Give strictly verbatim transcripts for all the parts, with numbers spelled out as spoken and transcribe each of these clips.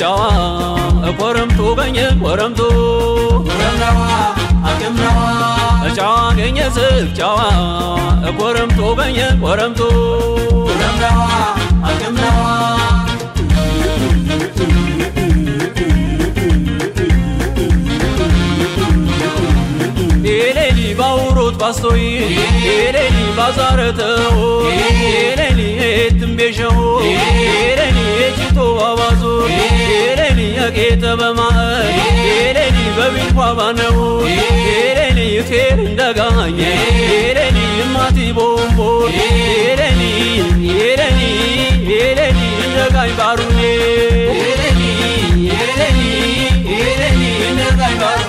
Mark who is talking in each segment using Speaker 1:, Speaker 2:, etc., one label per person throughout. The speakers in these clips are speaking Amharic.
Speaker 1: ጫዋ ኮረምቱ ገኘ ኮረምቱ ኮረምናዋ አገምናዋ ጫዋ ገኘ ጫዋ ኮረምቱ ገኘ ኮረምቱ ኮረምናዋ አገምናዋ ኤሌሊ ባውሮት ባስቶይ ኤሌሊ ባዛረተው ኤሌሊ እትምቤሸው ኤሌሊ እቺቶ ባባዞ ኤሌሊ ያቄተ በማእ ኤሌሊ በቢል ቋባነው ኤሌሊ ፌር እንደጋኘ ኤሌሊ ማቲ ቦምቦ ኤሌሊ ኤሌሊ ኤሌሊ እንደጋኝ ባሩኔ ኤሌሊ ኤሌሊ ኤሌሊ እንደጋኝ ባሩኔ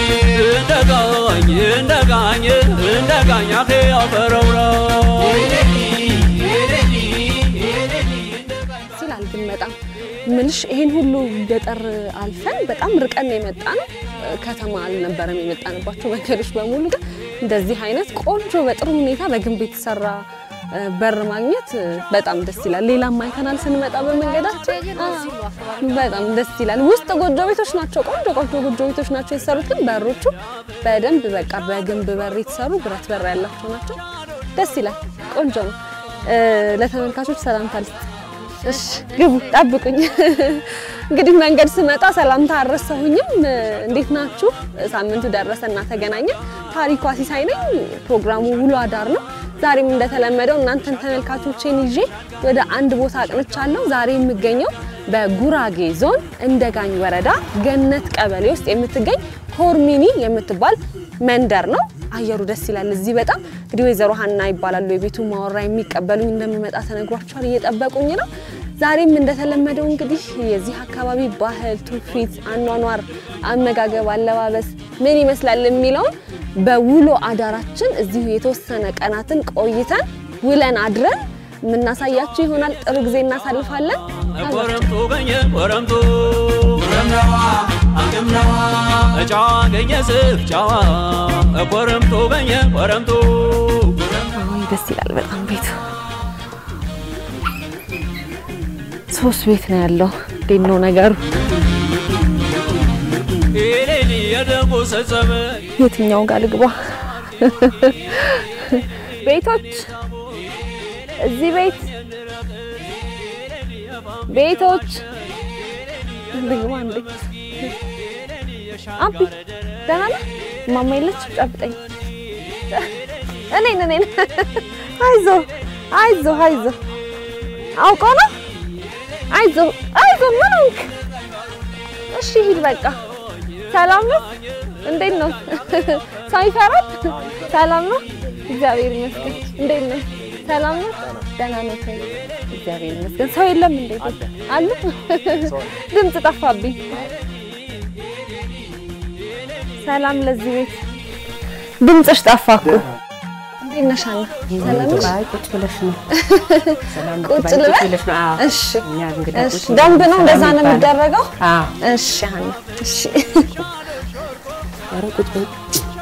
Speaker 1: እንደጋኝ እንደጋኝ እንደጋኝ አኼ አፈረውራ ኤሌሊ ኤሌሊ ኤሌሊ እንደጋኝ
Speaker 2: ሲላል ግን በጣም ምንሽ ይሄን ሁሉ ገጠር አልፈን በጣም ርቀን የመጣን ከተማ አልነበረም የመጣንባቸው መንገዶች በሙሉ ግን እንደዚህ አይነት ቆንጆ በጥሩ ሁኔታ በግንብ የተሰራ በር ማግኘት በጣም ደስ ይላል ሌላም አይተናል ስንመጣ በመንገዳችን በጣም ደስ ይላል ውስጥ ጎጆ ቤቶች ናቸው ቆንጆ ቆንጆ ጎጆ ቤቶች ናቸው የሰሩት ግን በሮቹ በደንብ በቃ በግንብ በር የተሰሩ ብረት በር ያላቸው ናቸው ደስ ይላል ቆንጆ ነው ለተመልካቾች ሰላም ታልስ እሺ ግቡ ጠብቁኝ እንግዲህ መንገድ ስመጣ ሰላምታ አረሰሁኝም እንዴት ናችሁ ሳምንቱ ደረሰና ተገናኘን ታሪኳ ሲሳይ ነኝ ፕሮግራሙ ውሎ አዳር ነው ዛሬም እንደተለመደው እናንተን ተመልካቾቼን ይዤ ወደ አንድ ቦታ አቅንቻለሁ ዛሬ የምገኘው በጉራጌ ዞን እንደጋኝ ወረዳ ገነት ቀበሌ ውስጥ የምትገኝ ሆርሚኒ የምትባል መንደር ነው አየሩ ደስ ይላል እዚህ በጣም እንግዲህ ወይዘሮ ሀና ይባላሉ የቤቱ ማወራ የሚቀበሉኝ እንደምመጣ ተነግሯቸዋል እየጠበቁኝ ነው ዛሬም እንደተለመደው እንግዲህ የዚህ አካባቢ ባህል ትውፊት አኗኗር አመጋገብ አለባበስ ምን ይመስላል የሚለው በውሎ አዳራችን እዚሁ የተወሰነ ቀናትን ቆይተን ውለን አድረን ምናሳያችሁ ይሆናል ጥሩ ጊዜ እናሳልፋለን
Speaker 1: ኮረምቱ ገኘ ኮረምቱ ኮረምናዋ አገምናዋ ጫዋ ገኘ ጫዋ ኮረምቱ ገኘ ኮረምቱ
Speaker 2: አይ ደስ ይላል በጣም ቤቱ ሶስት ቤት ነው ያለው ዲኖ ነገሩ
Speaker 1: ኤሌሊ ያደጎ ሰጸመ
Speaker 2: የትኛው ጋር ልግባ ቤቶች እዚህ ቤት ቤቶች ልግባ እንዴ አቢ ደህና ነህ ማማ የለች ጨብጠኝ እኔ ነኝ አይዞ አይዞ አይዞ አውቀው ነው አይዞ አይዞ ምንክ እሺ ሂድ በቃ ሰላም ነው እንዴት ነው ሳይፈራት ሰላም ነው እግዚአብሔር ይመስገን እንዴት ነው ሰላም ነው ደህና ነው እግዚአብሔር ይመስገን ሰው የለም እንዴት አሉ ድምጽ ጠፋብኝ ሰላም ለዚህ ቤት ድምጽሽ ጠፋኩ እንዴት ነሽ አና ሰላም ነሽ
Speaker 3: አይ ቁጭ ብለሽ ነው ሰላም
Speaker 2: ቁጭ ብለሽ
Speaker 3: ነው አዎ
Speaker 2: እሺ
Speaker 3: እኛ እንግዲህ
Speaker 2: እሺ ደንብ ነው እንደዛ ነው የሚደረገው
Speaker 3: አዎ
Speaker 2: እሺ አና እሺ
Speaker 3: ኧረ ቁጭ ብለሽ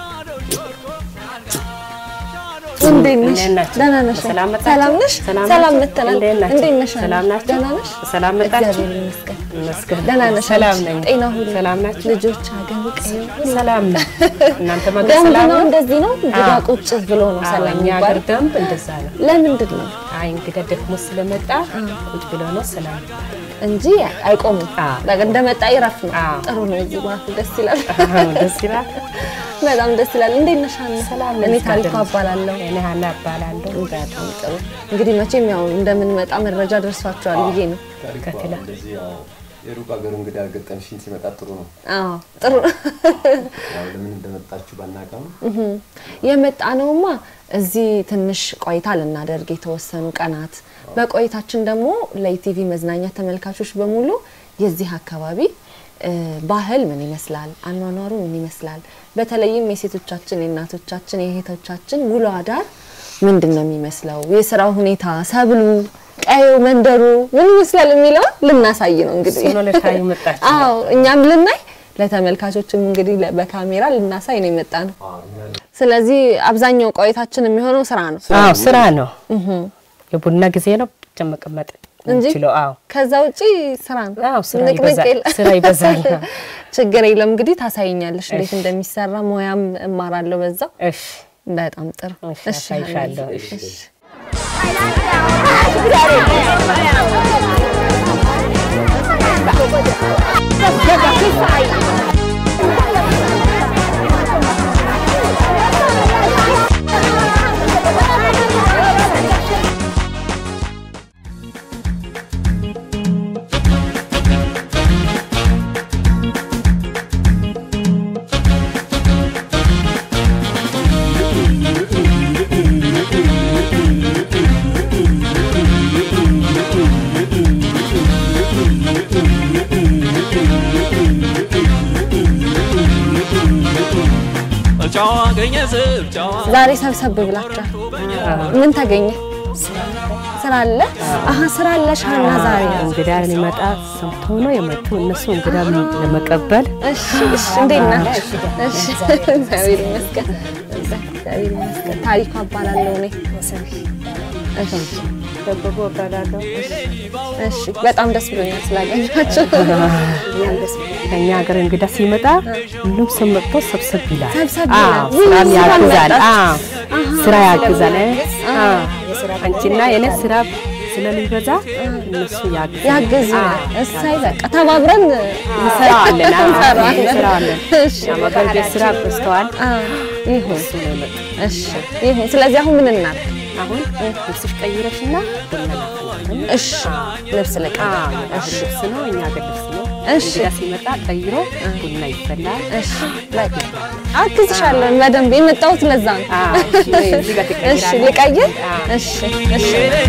Speaker 2: እንዴት ነሽ ደህና ነሽ ሰላም ነሽ ሰላም መተናል እንዴት ነሽ
Speaker 3: ሰላም ናችሁ
Speaker 2: ደህና ነሽ
Speaker 3: ሰላም መጣችሁ
Speaker 2: እግዚአብሔር ይመስገን
Speaker 3: ይመስገን
Speaker 2: ደህና ነሽ
Speaker 3: ሰላም ነኝ
Speaker 2: ጤና ሁሉ
Speaker 3: ሰላም ናችሁ
Speaker 2: ልጆች አገሩ ቀዩ
Speaker 3: ሰላም ነው እናንተ ማገ
Speaker 2: ደንብ
Speaker 3: ሰላም
Speaker 2: ነው
Speaker 3: ነው
Speaker 2: እንደዚህ ነው ግዳ ቁጭ ብሎ ነው ሰላም
Speaker 3: እኛ
Speaker 2: ይባል
Speaker 3: ሀገር ደንብ እንደዛ ነው
Speaker 2: ለምንድን ነው
Speaker 3: አይ እንግዲህ ደክሞ ስለመጣ ቁጭ ብሎ ነው ሰላም
Speaker 2: እንጂ አይቆምም በቃ እንደመጣ ይረፍ ነው ጥሩ ነው እዚህ ማለት ደስ ይላል
Speaker 3: ደስ ይላል
Speaker 2: በጣም ደስ ይላል እንዴት ነሽ አና
Speaker 3: ሰላም
Speaker 2: እኔ ታሪኩ አባላለሁ
Speaker 3: እኔ ሀና አባላለሁ
Speaker 2: በጣም ጥሩ እንግዲህ መቼም ያው እንደምንመጣ መረጃ ደርሷቸዋል ብዬ ነው
Speaker 3: ከከለ
Speaker 4: የሩቅ ሀገር እንግዲህ አገጠምሽኝ ሲመጣ ጥሩ ነው
Speaker 2: አዎ ጥሩ
Speaker 4: ያው ለምን እንደመጣችሁ ባናቀም
Speaker 2: የመጣነውማ እዚህ ትንሽ ቆይታ ልናደርግ የተወሰኑ ቀናት በቆይታችን ደግሞ ለኢቲቪ መዝናኛ ተመልካቾች በሙሉ የዚህ አካባቢ ባህል ምን ይመስላል አኗኗሩ ምን ይመስላል በተለይም የሴቶቻችን የእናቶቻችን የእህቶቻችን ውሎ አዳር ምንድነው የሚመስለው የሥራው ሁኔታ ሰብሉ ቀዩ መንደሩ ምን ይመስላል የሚለው ልናሳይ ነው እንግዲህ
Speaker 3: ሶሎ ለታዩ መጣች
Speaker 2: አዎ እኛም ልናይ ለተመልካቾችም እንግዲህ በካሜራ ልናሳይ ነው የመጣነው ስለዚህ አብዛኛው ቆይታችን የሚሆነው ስራ ነው
Speaker 3: አዎ ስራ ነው እህ የቡና ጊዜ ነው ጀመቀመጥ እንችለው አዎ
Speaker 2: ከዛ ውጪ ስራ ነው
Speaker 3: አዎ ስራ ይበዛል ስራ ይበዛል
Speaker 2: ችግር የለም እንግዲህ ታሳይኛለሽ እንዴት እንደሚሰራ ሞያም እማራለሁ በዛው
Speaker 3: እሺ
Speaker 2: በጣም ጥሩ
Speaker 3: እሺ አይሻለሁ እሺ
Speaker 2: ዛሬ ሰብሰብ ብላችሁ ምን ተገኘ ስራ አለ አሃ ስራ አለ ሻና ዛሬ
Speaker 3: እንግዳ ሊመጣ ሰምቶ ነው የመጡ እነሱ እንግዳ ለመቀበል
Speaker 2: እሺ እሺ እንዴት ናችሁ እሺ እግዚአብሔር ይመስገን እግዚአብሔር ይመስገን ታሪኩ አባላለሁ እኔ እሺ
Speaker 3: ደበቦ አባላለሁ
Speaker 2: እሺ በጣም ደስ ብሎኛል ስላገኛችሁ
Speaker 3: ከኛ ሀገር እንግዳ ሲመጣ ሁሉም ሰምቶ ሰብሰብ ይላል
Speaker 2: ሰብሰብ
Speaker 3: ይላል ስራ ያግዛል አዎ ስራ ያግዛል አዎ አንቺና የኔ ስራ ስለሚበዛ እነሱ ያግዛል
Speaker 2: ያግዛል እሳይ በቃ ተባብረን
Speaker 3: እንሰራለን እንሰራለን እሺ አማካይ ስራ በስተዋል
Speaker 2: ይሁን እሺ ይሁን ስለዚህ አሁን ምን እናድርግ
Speaker 3: አሁን ልብስሽ ቀይረሽና
Speaker 2: እሺ ልብስ ለቀይ
Speaker 3: እሺ ልብስ ነው እኛ ልብስ ነው
Speaker 2: እሺ
Speaker 3: ሲመጣ ቀይሮ ቡና ይፈላል
Speaker 2: እሺ በቃ አክዝሻለሁ በደንብ የመጣሁት ለዛ ነው እሺ ልቀይር እሺ እሺ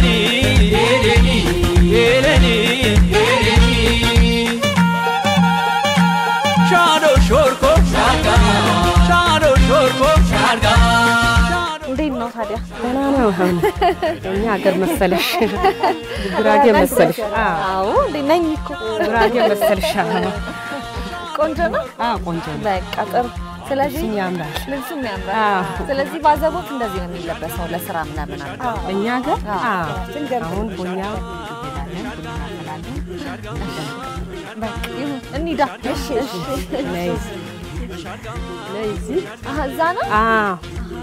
Speaker 1: ሻዶ ሾርኮ ሻርጋ ሻዶ ሾርኮ ሻርጋ
Speaker 2: እንዴት ነው ታዲያ
Speaker 3: ደህና ነው አሁን እኛ ሀገር መሰለሽ ጉራጌ መሰለሽ
Speaker 2: አዎ እንዴ ነኝ እኮ
Speaker 3: ጉራጌ መሰለሽ
Speaker 2: ቆንጆ ነው
Speaker 3: አዎ ቆንጆ ነው
Speaker 2: በቃ ጥሩ ስለዚህ
Speaker 3: ያምራል
Speaker 2: ልብሱም ያምራል ስለዚህ ባዘቦት እንደዚህ ነው የሚለበሰው ለስራ ምናምን አለ
Speaker 3: እኛ ሀገር አዎ አሁን ቡና ይሄዳለን ቡና እናፈላለን
Speaker 2: በቃ ይሁን እንሂዳ እሺ እሺ
Speaker 3: ነይስ ነይስ
Speaker 2: አሃ እዛ ነው
Speaker 3: አዎ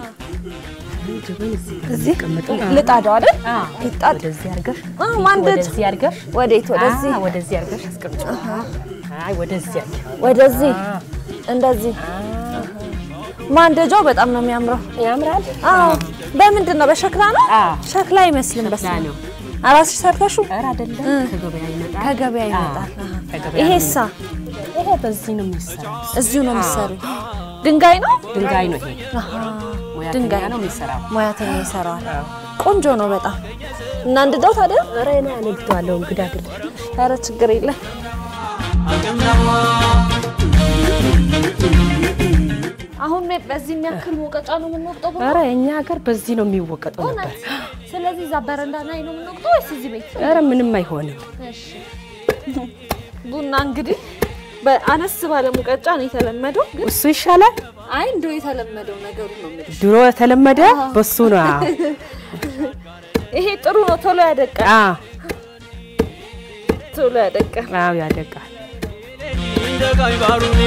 Speaker 2: እዚህ ልጣዳው አይደል
Speaker 3: ልጣድ ወደዚህ አርገሽ
Speaker 2: አዎ ማንደድ
Speaker 3: ወደዚህ አርገሽ
Speaker 2: ወዴት ወደዚህ
Speaker 3: ወደዚህ አርገሽ አስቀምጪ አይ ወደዚህ
Speaker 2: ወደዚህ እንደዚህ ማንደጃው በጣም ነው የሚያምረው
Speaker 3: ያምራል
Speaker 2: አዎ በምንድን ነው በሸክላ ነው ሸክላ አይመስልም በስ
Speaker 3: ነው
Speaker 2: አራስሽ ሰርተሽው
Speaker 3: አራ አይደለም ከገበያ ይመጣል
Speaker 2: ከገበያ ይመጣል ይሄሳ
Speaker 3: ይሄ በዚህ ነው የሚሰራው
Speaker 2: እዚሁ ነው የሚሰራው ድንጋይ ነው
Speaker 3: ድንጋይ ነው ይሄ
Speaker 2: ድንጋይ
Speaker 3: ነው የሚሰራው
Speaker 2: ሙያተኛ ይሰራል ቆንጆ ነው በጣም እና እንድደው ታዲያ
Speaker 3: ረና አንልቷለው እንግዳ አይደል
Speaker 2: ኧረ ችግር የለም አሁን በዚህ የሚያክል ሙቀጫ ነው የምንወቅጠው
Speaker 3: ኧረ እኛ ሀገር በዚህ ነው የሚወቀጠው ነበር
Speaker 2: ስለዚህ እዛ በረንዳ ላይ ነው የምንወቅጠው ወይስ እዚህ ቤት
Speaker 3: ኧረ ምንም አይሆንም
Speaker 2: እሺ ቡና እንግዲህ በአነስ ባለ ሙቀጫ ነው የተለመደው
Speaker 3: እሱ ይሻላል
Speaker 2: አይ እንደው የተለመደው ነገሩ ነው ማለት
Speaker 3: ድሮ የተለመደ በሱ ነው
Speaker 2: ይሄ ጥሩ ነው ቶሎ ያደቃል
Speaker 3: አዎ
Speaker 2: ቶሎ ያደቃል
Speaker 3: አዎ ያደቃል
Speaker 1: እንደጋይ ባሩኔ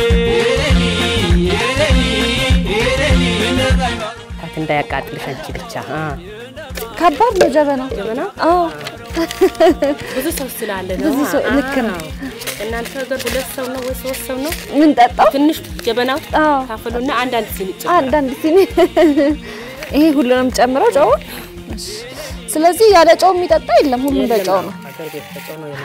Speaker 3: እንዳያቃጥልሽ አንቺ ብቻ
Speaker 2: ከባድ ነው ጀበና
Speaker 3: ጀበና
Speaker 2: አዎ
Speaker 3: ብዙ ሰው ስላለ ነው
Speaker 2: ብዙ ሰው ልክ ነው
Speaker 3: እናንተ ጋር ሁለት ሰው ነው ወይ ሶስት ሰው ነው
Speaker 2: ምን ጠጣው
Speaker 3: ትንሽ ጀበናው
Speaker 2: አዎ
Speaker 3: ታፈሉና አንድ አንድ ሲኒ
Speaker 2: አንድ አንድ ሲኒ ይሄ ሁሉንም ጨምረው ጨው ስለዚህ ያለ ጨው የሚጠጣ የለም ሁሉም በጨው ነው
Speaker 3: ሀገር ቤት በጨው ነው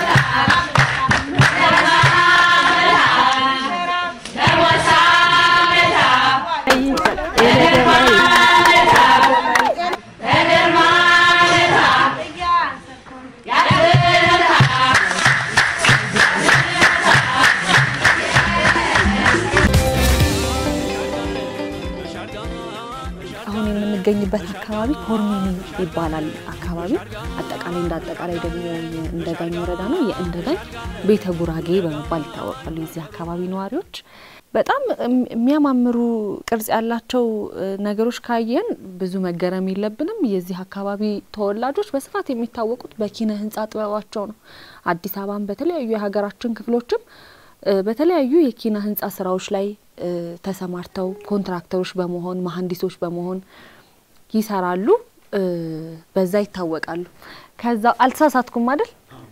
Speaker 2: ገኝበት አካባቢ ኮርኒኒ ይባላል አካባቢ አጠቃላይ እንደ አጠቃላይ ደግሞ እንደጋኝ ወረዳ ነው የእንደጋኝ ቤተ ጉራጌ በመባል ይታወቃሉ እዚህ አካባቢ ነዋሪዎች በጣም የሚያማምሩ ቅርጽ ያላቸው ነገሮች ካየን ብዙ መገረም የለብንም የዚህ አካባቢ ተወላጆች በስፋት የሚታወቁት በኪነ ህንጻ ጥበባቸው ነው አዲስ አበባን በተለያዩ የሀገራችን ክፍሎችም በተለያዩ የኪነ ህንጻ ስራዎች ላይ ተሰማርተው ኮንትራክተሮች በመሆን መሐንዲሶች በመሆን ይሰራሉ በዛ ይታወቃሉ ከዛ አልተሳሳትኩም አይደል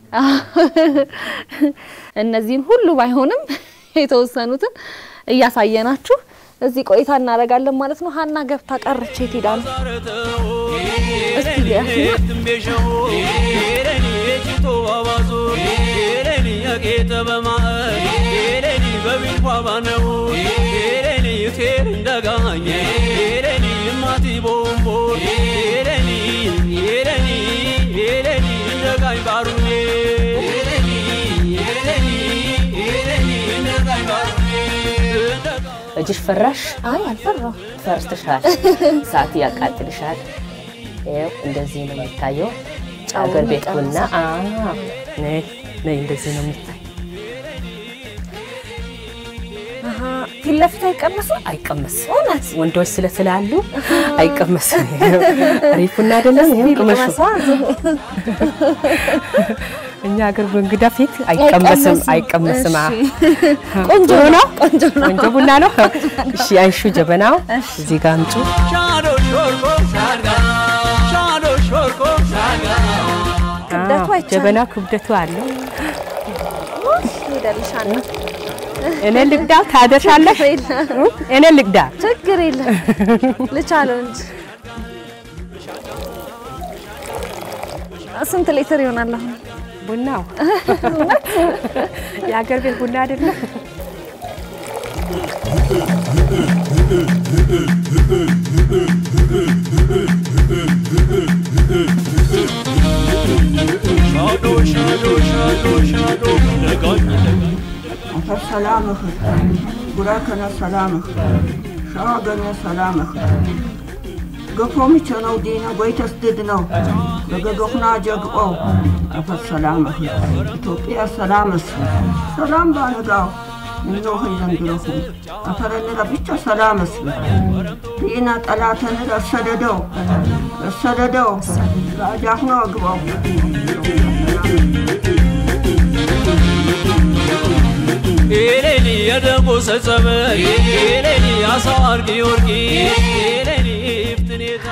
Speaker 2: እነዚህን ሁሉ ባይሆንም የተወሰኑትን እያሳየናችሁ እዚህ ቆይታ እናረጋለን ማለት ነው ሃና ገብታ ቀርቼ ትይዳል እስቲ ያስማ
Speaker 3: እጅሽ ፈራሽ
Speaker 2: አይ አልፈራው
Speaker 3: ፈርተሻል ሳት ያቃጥልሻል ይሄው እንደዚህ ነው የሚታየው አገር ቤቱና አ ነይ ነይ እንደዚህ ነው የሚታየው
Speaker 2: አሃ ፊለፍታ አይቀመስ
Speaker 3: አይቀመስ እውነት ወንዶች ስለስላሉ አይቀመስ አሪፉና አይደለም ይሄው ቅመሹ እኛ አገር በእንግዳ ፊት አይቀመስም አይቀመስም
Speaker 2: ቆንጆ ነው
Speaker 3: ቆንጆ ቡና ነው እሺ አይሹ ጀበናው እዚህ ጋር አምጡ
Speaker 1: ሻዶ ሾርኮ ሻርጋ ሻዶ ሾርኮ ሻርጋ
Speaker 2: ክብደቱ አይቻል
Speaker 3: ጀበና ክብደቱ አለው
Speaker 2: ይደልሻል
Speaker 3: እኔ ልግዳ ታደርሻለሽ እኔ ልግዳ
Speaker 2: ችግር የለም ልቻለው እንጂ ስንት ሊትር ይሆናል አሁን
Speaker 3: ቡናው ያገር ቤት ቡና አይደለም
Speaker 1: ሻዶ ሻዶ ሻዶ ሻዶ ለጋኝ
Speaker 5: سلامك براكنا سلامك شاغنا سلامك قفومي تشنو دينا قويت اسددنا بققنا جقو أفا سلامك توقيا سلامك سلام بانقاو منو خيزن قلوكم أفرن ربيتا سلامك بينا تلاتنا السددو السددو راجعنا قبو
Speaker 1: ኤሌኒ ያደጎ ሰጸበ ኤሌኒ አሳር ጊዮርጊ ኤሌኒ ፍትኔታ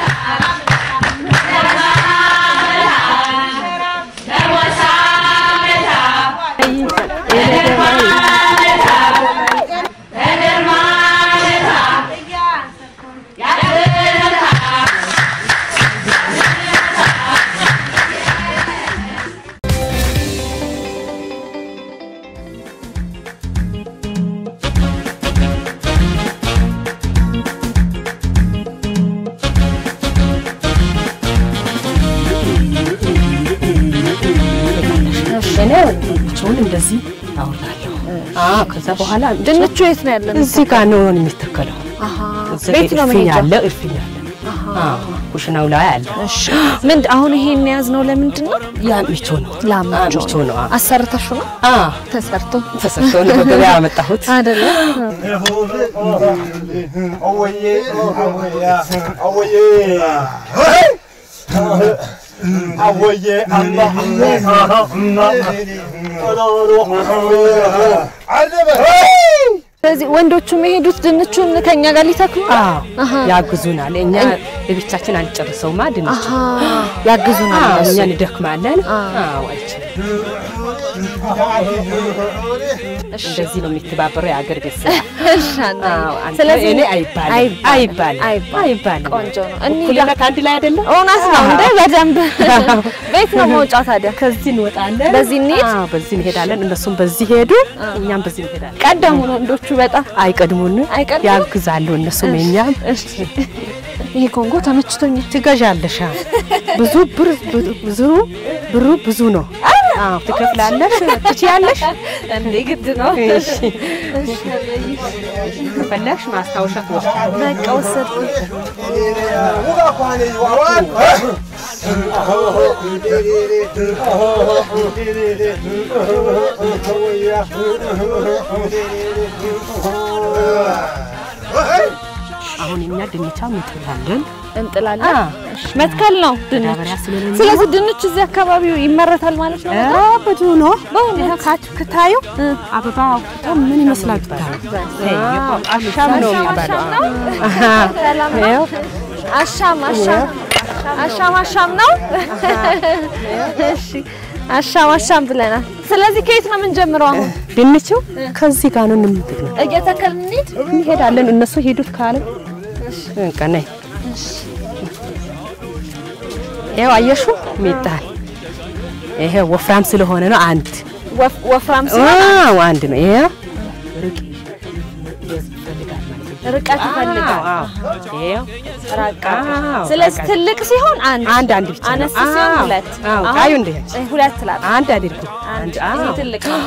Speaker 3: እንደዚህ አውጣለሁ አአ ከዛ በኋላ
Speaker 2: ድንቹ የት ነው ያለው
Speaker 3: እዚህ ጋር ነው የሚተከለው
Speaker 2: አሃ
Speaker 3: ቤት ነው ያለ እርፍኝ ያለ አሃ ኩሽናው ላይ አለ
Speaker 2: እሺ ምን አሁን ይሄን ያዝነው ለምንድን ነው
Speaker 3: ያ ሚቾ ነው
Speaker 2: ላምቾ ነው አሰርተሽ ነው
Speaker 3: አ
Speaker 2: ተሰርቶ
Speaker 3: ተሰርቶ ነው በገበያ አመጣሁት
Speaker 2: አይደለ
Speaker 6: አወዬ አወዬ አወዬ አላህ
Speaker 2: ስለዚህ ወንዶቹ መሄዱት ድንቹን ከኛ ጋር ሊተክሉ
Speaker 3: አሃ ያግዙናል እኛ ለብቻችን አንጨርሰውማ ድንቹ
Speaker 2: ያግዙናል
Speaker 3: እኛ እንደክማለን አዎ አይችልም እንደዚህ ነው የሚተባበረው ያገር ቤት ስለዚህ እኔ አይባል አይባል አይባል
Speaker 2: ቆንጆ ነው
Speaker 3: እኔ ለካ አንድ ላይ አይደለም
Speaker 2: ኦናስ ነው እንደ በደንብ ቤት ነው መውጫ ታዲያ
Speaker 3: ከዚህ እንወጣለን
Speaker 2: በዚህ እንሂድ
Speaker 3: አዎ በዚህ እንሄዳለን እነሱም በዚህ ሄዱ እኛም በዚህ እንሄዳለን
Speaker 2: ቀደሙ ወንዶቹ በጣም
Speaker 3: አይቀድሙን ያግዛሉ እነሱም እኛም
Speaker 2: እሺ ይሄ ኮንጎ ተመችቶኛል
Speaker 3: ትገዣለሽ ብዙ ብር ብዙ ብሩ ብዙ ነው አዎ ትከፍላለሽ ትችያለሽ
Speaker 2: እንዴ ግድ ነው
Speaker 3: እሺ ከፈለሽ ማስታወሻ ወስድ
Speaker 2: በቃ ወሰድኩ
Speaker 3: አሁን እኛ ድንቻው እንጥላለን
Speaker 2: እንጥላለን መትከል ነው ድንች ስለዚህ ድንች እዚህ አካባቢው ይመረታል ማለት ነው
Speaker 3: ኧረ ብዙ ነው በእውነት ካች ከታዩ አበባው ምን ይመስላል አሻም ነው የሚባለው
Speaker 2: አሻም አሻም አሻም አሻም ነው እሺ አሻም አሻም ብለናል ስለዚህ ከየት ነው የምንጀምረው አሁን
Speaker 3: ድንቹ ከዚህ ጋር ነው የምንተክለው
Speaker 2: እየተከልን እንሂድ
Speaker 3: እንሄዳለን እነሱ ሄዱት ካለ እሺ እንቀነይ ይሄው አየሹ ሚጣል ይሄ ወፍራም ስለሆነ ነው አንድ
Speaker 2: ወፍራም ስለሆነ
Speaker 3: አዎ አንድ ነው ይሄ
Speaker 2: ርቀት ይፈልጋል
Speaker 3: አዎ ይሄው
Speaker 2: ራቃ ስለዚህ ትልቅ ሲሆን አንድ
Speaker 3: አንድ አንድ ብቻ
Speaker 2: አነስ ሲሆን ሁለት
Speaker 3: አዎ ታዩ እንደ
Speaker 2: ሁለት ላት
Speaker 3: አንድ አድርጉ አንድ አዎ
Speaker 2: ትልቅ ነው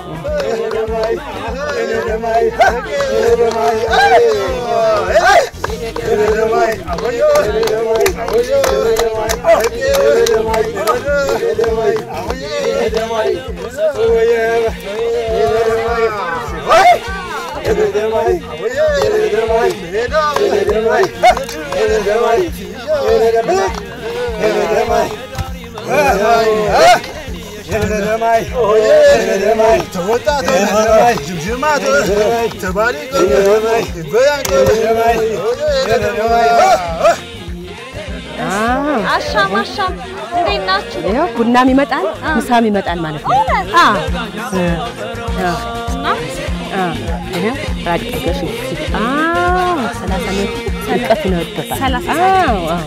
Speaker 6: Yelemay, yelemay, tavota, yelemay, cimcimat, tabari, yelemay, bayan, yelemay, yelemay.
Speaker 2: አሻም አሻም እንዴት ናችሁ
Speaker 3: ይሄው ቡናም ይመጣል ምሳም ይመጣል ማለት ነው አዎ እና አዎ ይሄ ራዲዮ ገሽ አዎ ሰላሳ ሜትር ርቀት ነው ተጣ
Speaker 2: ሰላሳ
Speaker 3: አዎ አዎ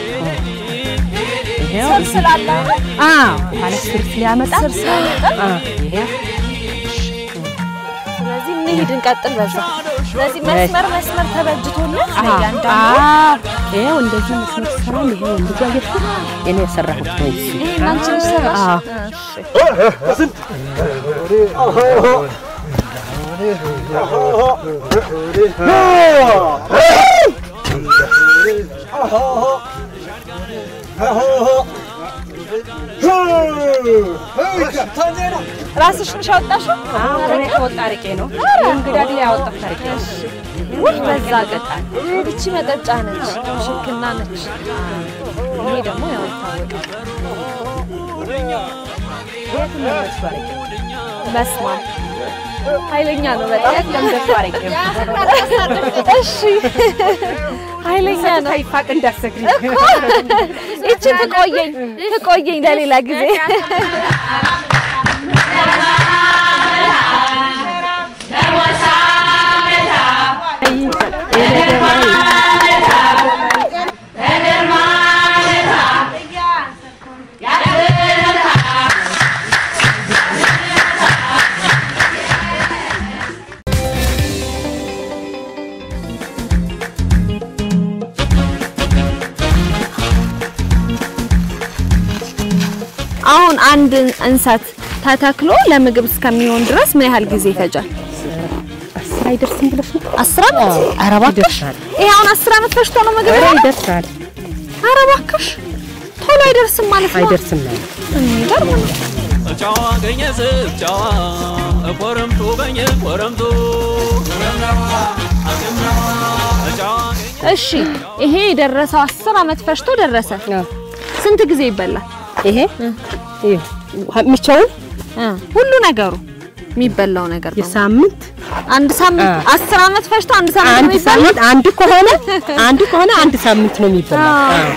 Speaker 3: ይሄው
Speaker 2: ስላላ
Speaker 3: አዎ ማለት ስር ሲያመጣ
Speaker 2: ስር ሲያመጣ
Speaker 3: አዎ ይሄ
Speaker 2: ስለዚህ እንሂድ እንቀጥል በዛ ስለዚህ መስመር መስመር ተበጅቶልን ያንዳንዱ
Speaker 3: ይሄው እንደዚህ መስመር ሰራን ይሄው እንደዚህ አየሽ እኔ ሰራሁት ነው እሺ
Speaker 2: ይሄ አንቺ ሰራሽ
Speaker 6: እሺ
Speaker 2: ራስሽ ነሽ ያወጣሽው
Speaker 3: እኔ ወጣሪቄ ነው እንግዳ ላይ ያወጣው ታሪክ ነው
Speaker 2: ወይ በዛ ቀጣል እቺ መጠጫ ነች ሽክና ነች ይሄ ደግሞ ያው ታወቀ
Speaker 3: የት ነው መስዋሪቄ
Speaker 2: መስማ ኃይለኛ ነው በጣም
Speaker 3: ለምደፋሪቄ
Speaker 2: እሺ ኃይለኛ ነው
Speaker 3: ታይፋቅ እንዳሰግሪ
Speaker 2: እቺ ተቆየኝ ተቆየኝ ለሌላ ጊዜ አሁን አንድ እንሰት ተተክሎ ለምግብ እስከሚሆን ድረስ ምን ያህል ጊዜ ይፈጃል?
Speaker 3: አስር አይደርስም ብለሽ ነው?
Speaker 2: አስር አመት? ኧረ እባክሽ ይሄ አሁን አስር አመት ፈጅቶ ነው ምግብ
Speaker 3: ይደርሳል።
Speaker 2: ኧረ እባክሽ ቶሎ አይደርስም ማለት ነው?
Speaker 3: አይደርስም ማለት
Speaker 2: የሚገርም ነው።
Speaker 1: ጫዋ ገኘ ጫዋ ቆረምቱ ገኘ ቆረምቱ
Speaker 2: እሺ ይሄ የደረሰው አስር አመት ፈጅቶ ደረሰ። ስንት ጊዜ ይበላል?
Speaker 3: ይሄ ይሄ ምቻው
Speaker 2: ሁሉ ነገሩ የሚበላው ነገር ነው።
Speaker 3: የሳምንት
Speaker 2: አንድ ሳምንት አስር አመት ፈጅቶ አንድ ሳምንት
Speaker 3: አንድ ሳምንት አንድ ከሆነ አንድ ከሆነ አንድ ሳምንት ነው የሚበላው።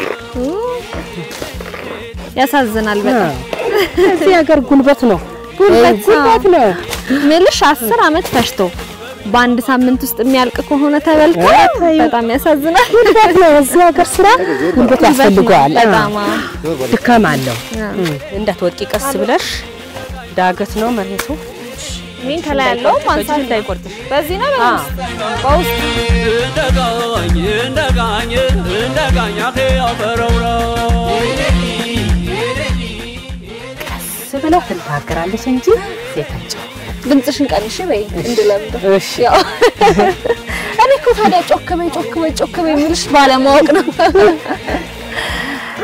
Speaker 2: ያሳዝናል በጣም።
Speaker 3: እዚህ ሀገር ጉልበት ነው
Speaker 2: ጉልበት
Speaker 3: ጉልበት ነው
Speaker 2: ምልሽ አስር አመት ፈጅቶ በአንድ ሳምንት ውስጥ የሚያልቅ ከሆነ ተበልቶ በጣም ያሳዝናል።
Speaker 3: ጉልበት ነው እዚህ ሀገር ስራ ጉልበት ያስፈልጋል።
Speaker 2: በጣም
Speaker 3: ድካም አለው። እንዳትወቂ ቀስ ብለሽ ዳገት ነው መሬቱ
Speaker 2: ምን ከላይ ያለው ማንሳት
Speaker 3: እንዳይቆርጥሽ
Speaker 2: በዚህ ነው በውስጥ
Speaker 1: እንደጋኝ እንደጋኝ እንደጋኝ አኼ አፈረውራ
Speaker 3: ቀስ ብላ ትናገራለች እንጂ ሴታቸው
Speaker 2: ድምጽሽን ቀንሽ በይ እንድለምድ።
Speaker 3: እሺ
Speaker 2: ያው እኔ እኮ ታዲያ ጮክ በይ ጮክ በይ ጮክ በይ የሚልሽ ባለማወቅ ነው።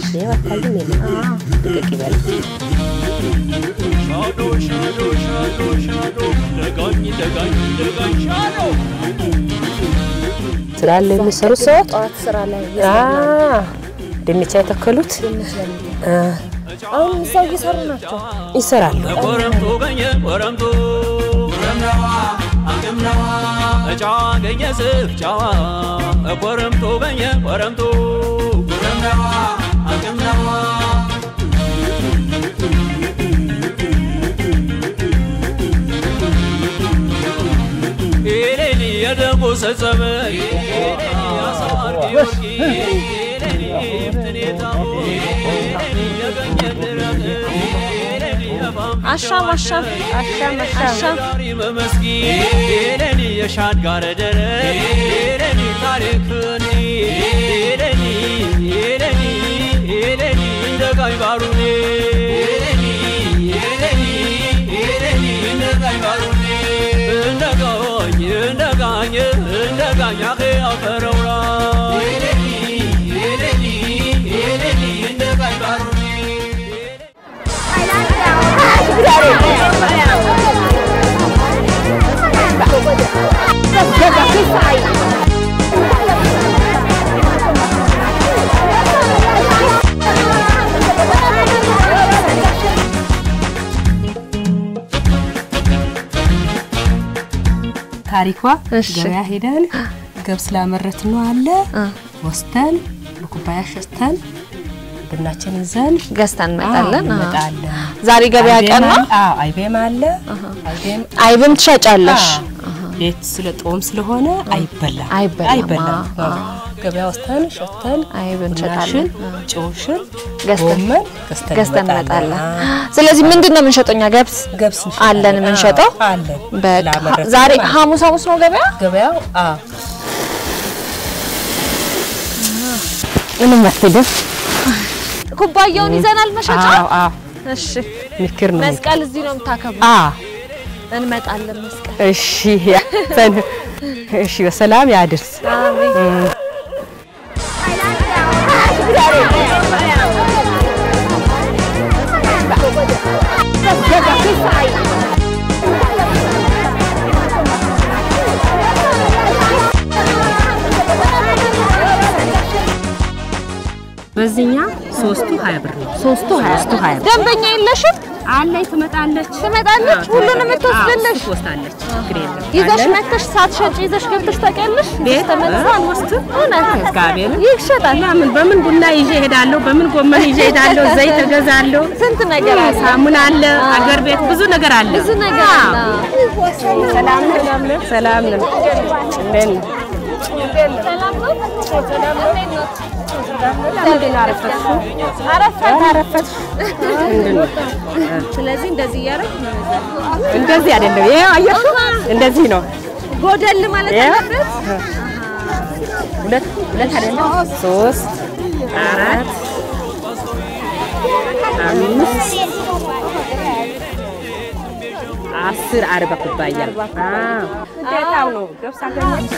Speaker 3: ይሄው አታይም የለም ደቂቅ ይበል
Speaker 1: ሻዶ ሻዶ ሻዶ ሻዶ ደጋኝ ደጋኝ ደጋኝ ሻዶ
Speaker 3: ስራ ላይ የሚሰሩ ሰዎች
Speaker 2: ጠዋት ስራ ላይ
Speaker 3: አ ድንቻ የተከሉት
Speaker 2: አሁን ሰው እየሰሩ ናቸው
Speaker 3: ይሰራሉ
Speaker 1: ወረምቱ ገኘ ወረምቱ ወረምናዋ አገምናዋ ጫዋ ገኘ ስፍጫዋ ወረምቱ ገኘ ወረምቱ ወረምናዋ አገምናዋ ኤሌኒ የደጎ ሰጸመ ያሳር ጊዮርጊ ኤሌኒ ፍትኔታው ኤሌኒ የገኘ ድረት ኤሌኒ የፋም
Speaker 2: አሻም አሻም አሻም አሻም
Speaker 1: መመስጊ ኤሌኒ የሻድ ጋር ደረ ኤሌኒ ታሪክ እንዲ ኤሌኒ ኤሌኒ ኤሌኒ እንደጋይ ባሩኔ ኤሌኒ ኤሌኒ ኤሌኒ እንደጋይ ባሩኔ እንደጋኝ እንደጋኝ እንደጋኝ አኼ አፈረውራ ኤሌኒ ኤሌኒ ኤሌኒ እንደጋይ ባሩኔ
Speaker 3: ታሪኳ ገበያ ሄደን ገብስ ላመረት ነው አለ ወስተን ለኩባያ ሸስተን ቡናችን ይዘን
Speaker 2: ገዝተን መጣለን
Speaker 3: መጣለን
Speaker 2: ዛሬ ገበያ ቀን ነው
Speaker 3: አዎ አይቤም አለ አይቤም
Speaker 2: አይብም ትሸጫለሽ
Speaker 3: ቤት ስለጦም ስለሆነ አይበላ አይበላ ገበያ ወስተን ሸተን
Speaker 2: አይብን ሸጣለን
Speaker 3: ጮሽን
Speaker 2: ገዝተን ገዝተን
Speaker 3: መጣለን
Speaker 2: መጣለን ስለዚህ ምንድነው የምንሸጠኛ ገብስ
Speaker 3: ገብስ
Speaker 2: አለን የምንሸጠው
Speaker 3: አለን
Speaker 2: በቃ ዛሬ ሐሙስ ሐሙስ ነው ገበያ
Speaker 3: ገበያው አዎ
Speaker 2: ምንም አትደም ኩባያውን ይዘናል መሸጫ
Speaker 3: አዎ አዎ
Speaker 2: እሺ
Speaker 3: ምክር ነው
Speaker 2: መስቀል እዚህ ነው የምታከብሩ
Speaker 3: አዎ
Speaker 2: እንመጣለን መስቀል
Speaker 3: እሺ ያሰን እሺ በሰላም ያድርስ
Speaker 2: አሜን
Speaker 3: በዚህኛ ሶስቱ ሃያ ብር ነው
Speaker 2: ሶስቱ ሃያ
Speaker 3: ብር
Speaker 2: ደንበኛ የለሽም
Speaker 3: አለኝ ትመጣለች
Speaker 2: ትመጣለች ሁሉንም ትወስደልሽ
Speaker 3: ትወስዳለች ግሬል
Speaker 2: ይዘሽ መጥተሽ ሳትሸጪ ይዘሽ ገብተሽ ታውቂያለሽ
Speaker 3: ቤት
Speaker 2: ተመልሰን ወስድ እውነት
Speaker 3: ጋቤል
Speaker 2: ይሸጣል
Speaker 3: ለምን በምን ቡና ይዤ ሄዳለሁ በምን ጎመን ይዤ ሄዳለሁ ዘይት ተገዛለሁ
Speaker 2: ስንት ነገር አለ
Speaker 3: ሳሙና አለ አገር ቤት ብዙ ነገር አለ
Speaker 2: ብዙ ነገር አለ
Speaker 3: ሰላም ሰላም ነው ሰላም ነው እንደን
Speaker 2: ሰላም ነው ሰላም ነው
Speaker 3: ለምን አረፈሽ
Speaker 2: አረፈት
Speaker 3: አረፈሽ እንደን
Speaker 2: ስለዚህ እንደዚህ ያረክ
Speaker 3: እንደዚህ አይደለም ይሄ አየሽ እንደዚህ ነው
Speaker 2: ጎደል ማለት አለበት
Speaker 3: ሁለት ሁለት አይደለም ሶስት አራት አምስት አስር አርባ ኩባያ አዎ ደታው ነው ገብስ አገኘች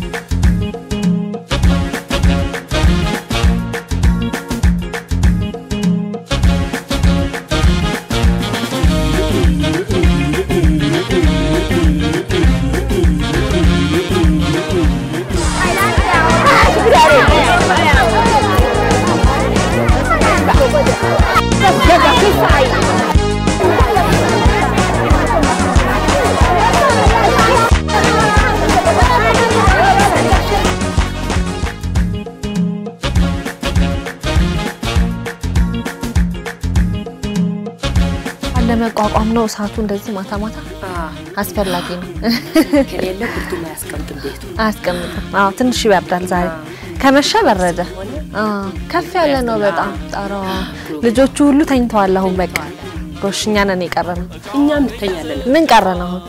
Speaker 2: ለመቋቋም ነው እሳቱ እንደዚህ ማታ ማታ አስፈላጊ ነው
Speaker 3: ከሌለ ብርዱ ማያስቀምጥ ቤቱ
Speaker 2: አያስቀምጥም አዎ ትንሽ ይበርዳል ዛሬ ከመሸ በረደ አዎ ከፍ ያለ ነው በጣም ጣራው ልጆቹ ሁሉ ተኝተዋል አሁን በቃ ጎሽኛ ነን የቀረነው
Speaker 3: እኛም እንተኛለን
Speaker 2: ምን ቀረን አሁን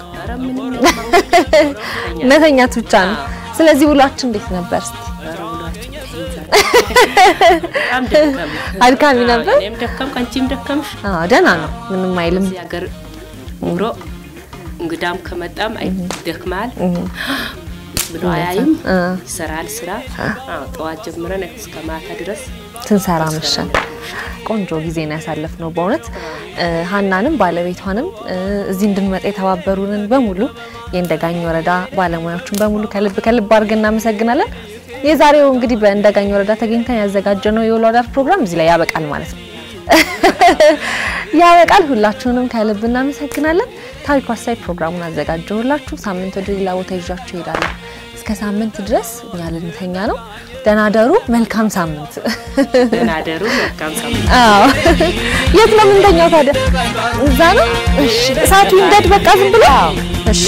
Speaker 2: መተኛት ብቻ ነው ስለዚህ ውሏችን እንዴት ነበር እስቲ
Speaker 3: በጣም ደከም
Speaker 2: አድካሚ ነበር
Speaker 3: እኔም ደከም ካንቺም ደከምሽ
Speaker 2: አዎ ደህና ነው ምንም አይልም
Speaker 3: እዚህ ሀገር ኑሮ እንግዳም ከመጣም አይደክማል ብሎ አያይም ይሰራል ስራ አዎ ጠዋት ጀምረን እስከ ማታ ድረስ
Speaker 2: ስንሰራ መሸን ቆንጆ ጊዜ ነው ያሳለፍነው በእውነት ሃናንም ባለቤቷንም እዚህ እንድንመጣ የተባበሩንን በሙሉ የእንደጋኝ ወረዳ ባለሙያዎችን በሙሉ ከልብ ከልብ አድርገን እናመሰግናለን የዛሬው እንግዲህ በእንደጋኝ ወረዳ ተገኝተን ያዘጋጀነው የውሎ አዳር ፕሮግራም እዚህ ላይ ያበቃል ማለት ነው ያበቃል ሁላችሁንም ከልብ እናመሰግናለን ታሪኩ አሳይ ፕሮግራሙን አዘጋጀሁላችሁ ሳምንት ወደ ሌላ ቦታ ይዣችሁ እሄዳለሁ እስከ ሳምንት ድረስ እኛ ልንተኛ ነው ደናደሩ መልካም ሳምንት
Speaker 3: ደናደሩ መልካም ሳምንት
Speaker 2: አዎ የት ነው ምንተኛው ታዲያ እዛ ነው እሺ እሳቱ ይንደድ በቃ ዝም ብሎ እሺ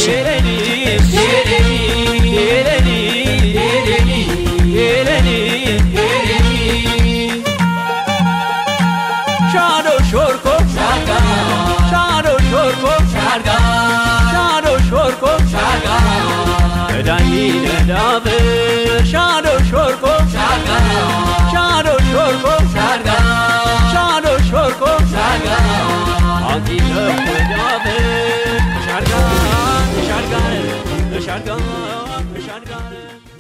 Speaker 1: Shadow shorko sharga Shadow shorko sharga Shadow shorko sharga Dani dadabe Shadow shorko sharga Shadow shorko sharga Shadow shorko sharga Agi dadabe Sharga Sharga Sharga Sharga